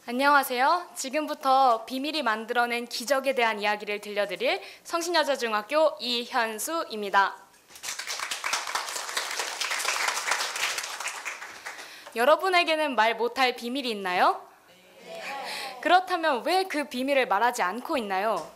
안녕하세요. 지금부터 비밀이 만들어낸 기적에 대한 이야기를 들려드릴 성신여자중학교 이현수입니다. 여러분에게는 말 못할 비밀이 있나요? 네. 그렇다면 왜 그 비밀을 말하지 않고 있나요?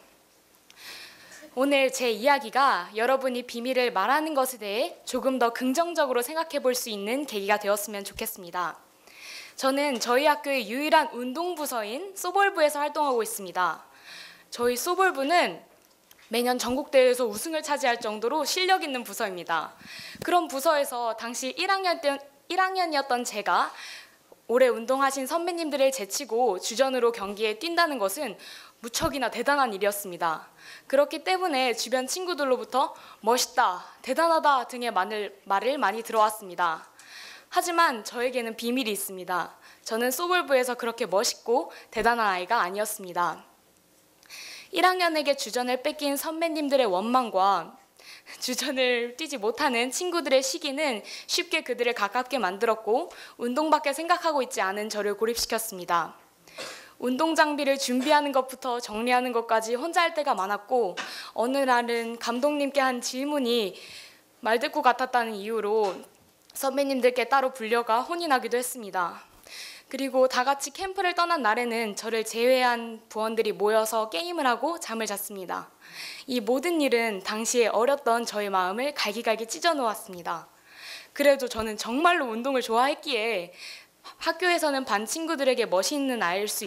오늘 제 이야기가 여러분이 비밀을 말하는 것에 대해 조금 더 긍정적으로 생각해 볼 수 있는 계기가 되었으면 좋겠습니다. 저는 저희 학교의 유일한 운동부서인 소볼부에서 활동하고 있습니다. 저희 소볼부는 매년 전국대회에서 우승을 차지할 정도로 실력 있는 부서입니다. 그런 부서에서 당시 1학년이었던 제가 오래 운동하신 선배님들을 제치고 주전으로 경기에 뛴다는 것은 무척이나 대단한 일이었습니다. 그렇기 때문에 주변 친구들로부터 멋있다, 대단하다 등의 말을 많이 들어왔습니다. 하지만 저에게는 비밀이 있습니다. 저는 소볼부에서 그렇게 멋있고 대단한 아이가 아니었습니다. 1학년에게 주전을 뺏긴 선배님들의 원망과 주전을 뛰지 못하는 친구들의 시기는 쉽게 그들을 가깝게 만들었고 운동밖에 생각하고 있지 않은 저를 고립시켰습니다. 운동 장비를 준비하는 것부터 정리하는 것까지 혼자 할 때가 많았고 어느 날은 감독님께 한 질문이 말대꾸 같았다는 이유로 선배님들께 따로 불려가 혼이 나기도 했습니다. 그리고 다 같이 캠프를 떠난 날에는 저를 제외한 부원들이 모여서 게임을 하고 잠을 잤습니다. 이 모든 일은 당시에 어렸던 저의 마음을 갈기갈기 찢어 놓았습니다. 그래도 저는 정말로 운동을 좋아했기에 학교에서는 반 친구들에게 멋있는 아이일 수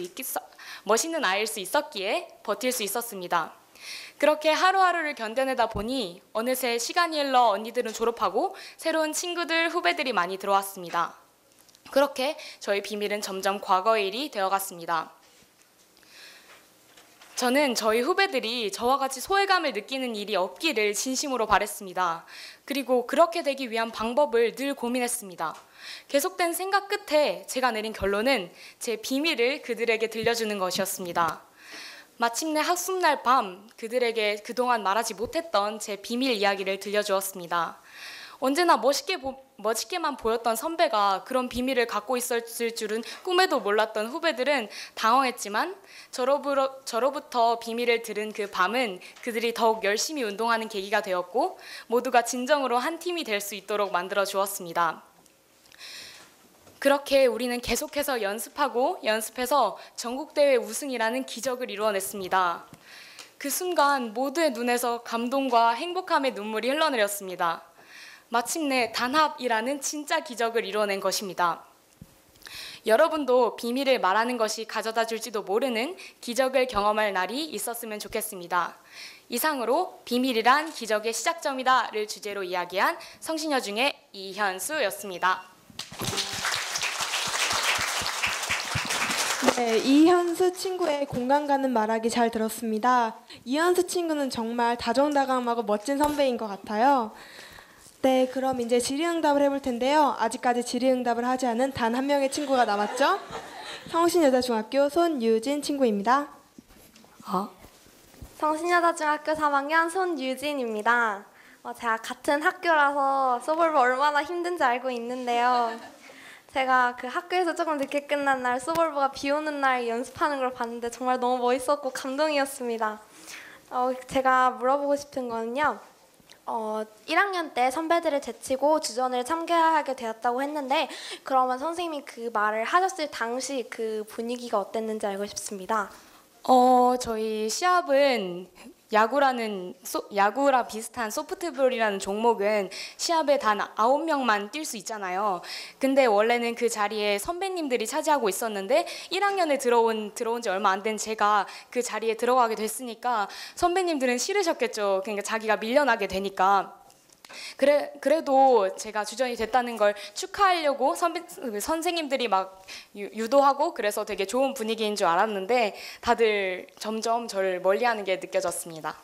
있었기에 버틸 수 있었습니다. 그렇게 하루하루를 견뎌내다 보니 어느새 시간이 흘러 언니들은 졸업하고 새로운 친구들, 후배들이 많이 들어왔습니다. 그렇게 저희 비밀은 점점 과거의 일이 되어갔습니다. 저는 저희 후배들이 저와 같이 소외감을 느끼는 일이 없기를 진심으로 바랬습니다. 그리고 그렇게 되기 위한 방법을 늘 고민했습니다. 계속된 생각 끝에 제가 내린 결론은 제 비밀을 그들에게 들려주는 것이었습니다. 마침내 학습날 밤 그들에게 그동안 말하지 못했던 제 비밀 이야기를 들려주었습니다. 언제나 멋있게만 보였던 선배가 그런 비밀을 갖고 있었을 줄은 꿈에도 몰랐던 후배들은 당황했지만 저로부터 비밀을 들은 그 밤은 그들이 더욱 열심히 운동하는 계기가 되었고 모두가 진정으로 한 팀이 될 수 있도록 만들어 주었습니다. 그렇게 우리는 계속해서 연습해서 전국대회 우승이라는 기적을 이루어냈습니다. 그 순간 모두의 눈에서 감동과 행복함의 눈물이 흘러내렸습니다. 마침내 단합이라는 진짜 기적을 이루어낸 것입니다. 여러분도 비밀을 말하는 것이 가져다 줄지도 모르는 기적을 경험할 날이 있었으면 좋겠습니다. 이상으로 비밀이란 기적의 시작점이다를 주제로 이야기한 성신여중의 이현수였습니다. 네, 이현수 친구의 공감 가는 말하기 잘 들었습니다. 이현수 친구는 정말 다정다감하고 멋진 선배인 것 같아요. 네, 그럼 이제 질의응답을 해볼 텐데요. 아직까지 질의응답을 하지 않은 단 한 명의 친구가 남았죠? 성신여자중학교 손유진 친구입니다. 성신여자중학교 3학년 손유진입니다. 제가 같은 학교라서 소볼부 얼마나 힘든지 알고 있는데요. 제가 그 학교에서 조금 늦게 끝난 날 소볼부가 비 오는 날 연습하는 걸 봤는데 정말 너무 멋있었고 감동이었습니다. 제가 물어보고 싶은 거는요. 1학년 때 선배들을 제치고 주전을 참가하게 되었다고 했는데 그러면 선생님이 그 말을 하셨을 당시 그 분위기가 어땠는지 알고 싶습니다. 저희 시합은 야구랑 비슷한 소프트볼이라는 종목은 시합에 단 9명만 뛸 수 있잖아요. 근데 원래는 그 자리에 선배님들이 차지하고 있었는데 1학년에 들어온 지 얼마 안 된 제가 그 자리에 들어가게 됐으니까 선배님들은 싫으셨겠죠. 그러니까 자기가 밀려나게 되니까. 그래도 제가 주전이 됐다는 걸 축하하려고 선생님들이 막 유도하고 그래서 되게 좋은 분위기인 줄 알았는데 다들 점점 저를 멀리하는 게 느껴졌습니다.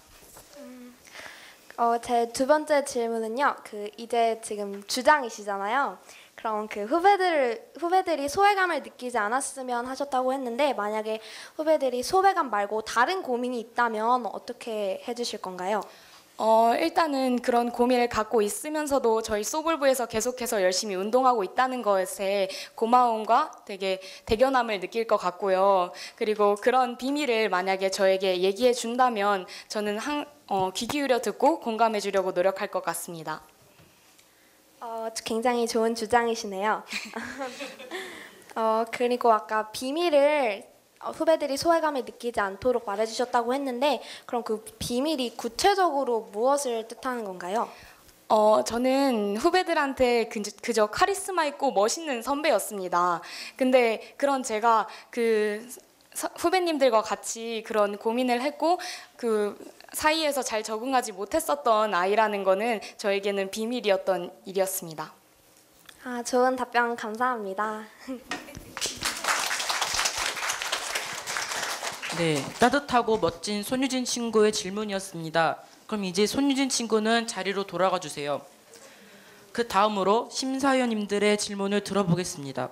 제 두 번째 질문은요. 이제 지금 주장이시잖아요. 그럼 그 후배들이 소외감을 느끼지 않았으면 하셨다고 했는데 만약에 후배들이 소외감 말고 다른 고민이 있다면 어떻게 해주실 건가요? 일단은 그런 고민을 갖고 있으면서도 저희 소볼부에서 계속해서 열심히 운동하고 있다는 것에 고마움과 되게 대견함을 느낄 것 같고요. 그리고 그런 비밀을 만약에 저에게 얘기해 준다면 저는 귀 기울여 듣고 공감해 주려고 노력할 것 같습니다. 굉장히 좋은 주장이시네요. 그리고 아까 비밀을 후배들이 소외감을 느끼지 않도록 말해주셨다고 했는데 그럼 그 비밀이 구체적으로 무엇을 뜻하는 건가요? 저는 후배들한테 그저 카리스마 있고 멋있는 선배였습니다. 근데 그런 제가 후배님들과 같이 그런 고민을 했고 그 사이에서 잘 적응하지 못했었던 아이라는 거는 저에게는 비밀이었던 일이었습니다. 좋은 답변 감사합니다. 네, 따뜻하고 멋진 손유진 친구의 질문이었습니다. 그럼 이제 손유진 친구는 자리로 돌아가 주세요. 그 다음으로 심사위원님들의 질문을 들어보겠습니다.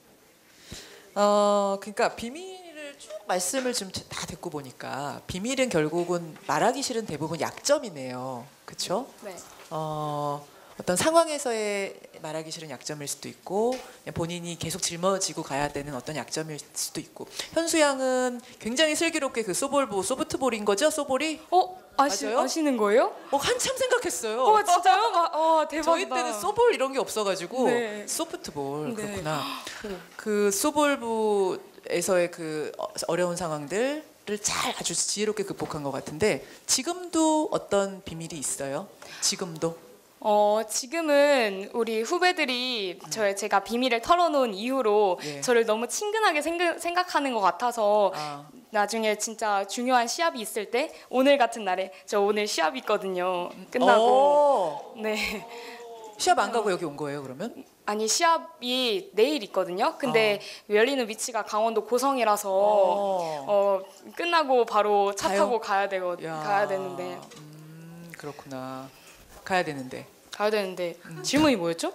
그러니까 비밀을 쭉 말씀을 좀 다 듣고 보니까 비밀은 결국은 말하기 싫은 대부분 약점이네요. 그렇죠? 네. 어떤 상황에서의 말하기 싫은 약점일 수도 있고 그냥 본인이 계속 짊어지고 가야 되는 어떤 약점일 수도 있고 현수 양은 굉장히 슬기롭게 그 소프트볼인 거죠? 소볼이? 맞아요? 아시는 거예요? 한참 생각했어요. 진짜요? 대박이다. 저희 때는 소볼 이런 게 없어가지고 네. 소프트볼 네. 그렇구나. 그 소볼부에서의 그 어려운 상황들을 잘 아주 지혜롭게 극복한 것 같은데 지금도 어떤 비밀이 있어요? 지금도? 지금은 우리 후배들이 제가 비밀을 털어놓은 이후로 예. 저를 너무 친근하게 생각하는 것 같아서 나중에 진짜 중요한 시합이 있을 때 오늘 같은 날에 저 오늘 시합 있거든요. 끝나고 네. 시합 안 가고 여기 온 거예요 그러면? 아니 시합이 내일 있거든요. 근데 열리는 위치가 강원도 고성이라서 끝나고 바로 차 가요? 타고 가야 야. 되는데 그렇구나. 가야 되는데 질문이 뭐였죠?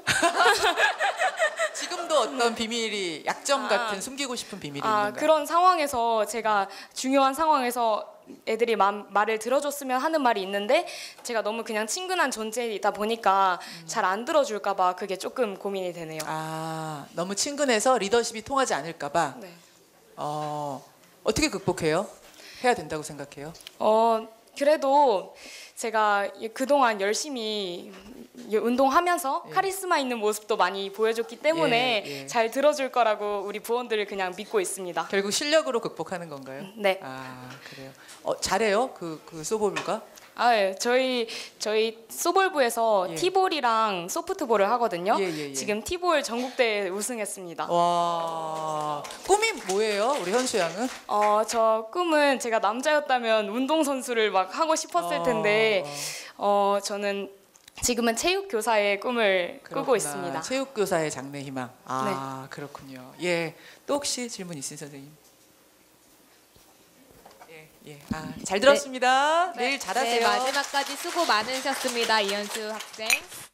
지금도 어떤 비밀이 약점 같은 숨기고 싶은 비밀이 있는가? 그런 상황에서 제가 중요한 상황에서 애들이 말을 들어줬으면 하는 말이 있는데 제가 너무 그냥 친근한 존재이다 보니까 잘 안 들어줄까 봐 그게 조금 고민이 되네요. 너무 친근해서 리더십이 통하지 않을까 봐. 네. 어떻게 극복해요? 해야 된다고 생각해요? 그래도 제가 그동안 열심히 운동하면서 카리스마 있는 모습도 많이 보여줬기 때문에 예. 잘 들어줄 거라고 우리 부원들을 그냥 믿고 있습니다. 결국 실력으로 극복하는 건가요? 네. 그래요. 잘해요? 그 소볼부가? 예. 저희 소볼부에서 예. 티볼이랑 소프트볼을 하거든요. 예. 지금 티볼 전국대회 우승했습니다. 와, 꿈이 뭐예요, 우리 현수 양은? 저 꿈은 제가 남자였다면 운동선수를 막 하고 싶었을 텐데 저는 지금은 체육교사의 꿈을 꾸고 있습니다. 체육교사의 장래 희망. 그렇군요. 예, 또 혹시 질문 있으신 선생님? 예. 잘 들었습니다. 내일 잘하세요. 네, 마지막까지 수고 많으셨습니다. 이현수 학생.